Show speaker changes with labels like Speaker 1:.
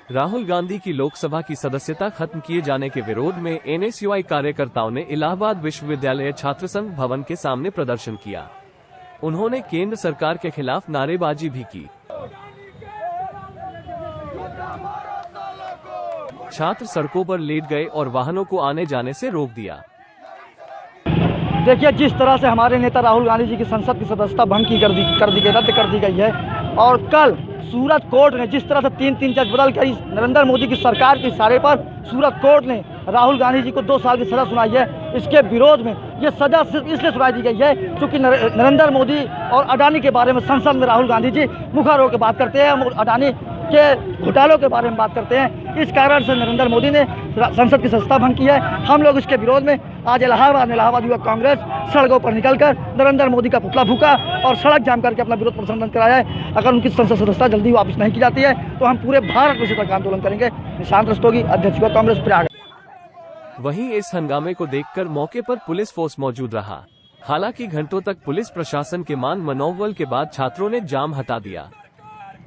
Speaker 1: राहुल गांधी की लोकसभा की सदस्यता खत्म किए जाने के विरोध में एनएसयूआई कार्यकर्ताओं ने इलाहाबाद विश्वविद्यालय छात्र संघ भवन के सामने प्रदर्शन किया। उन्होंने केंद्र सरकार के खिलाफ नारेबाजी भी की। छात्र सड़कों पर लेट गए और वाहनों को आने जाने से रोक दिया।
Speaker 2: देखिए, जिस तरह से हमारे नेता राहुल गांधी जी की संसद की सदस्यता भंग की रद्द कर दी गई है, और कल सूरत कोर्ट ने जिस तरह से 3 जज बदल कर नरेंद्र मोदी की सरकार के इशारे पर सूरत कोर्ट ने राहुल गांधी जी को 2 साल की सजा सुनाई है, इसके विरोध में ये सजा सिर्फ इसलिए सुनाई दी गई है क्योंकि नरेंद्र मोदी और अडानी के बारे में संसद में राहुल गांधी जी मुखर होकर बात करते हैं, अडानी के घोटालों के बारे में बात करते हैं। इस कारण से नरेंद्र मोदी ने संसद की सदस्यता भंग की है। हम लोग इसके विरोध में आज इलाहाबाद युवक कांग्रेस सड़कों पर निकलकर नरेंद्र मोदी का पुतला फूका और सड़क जाम करके अपना विरोध प्रदर्शन कराया है। अगर उनकी संसद सदस्यता जल्दी वापस नहीं की जाती है तो हम पूरे भारत में इसी तरह का आंदोलन करेंगे। निशांत रस्तोगी, अध्यक्ष युवक कांग्रेस, प्रयाग।
Speaker 1: वहीं इस हंगामे को देखकर मौके पर पुलिस फोर्स मौजूद रहा। हालांकि घंटों तक पुलिस प्रशासन के मान मनोबल के बाद छात्रों ने जाम हटा दिया।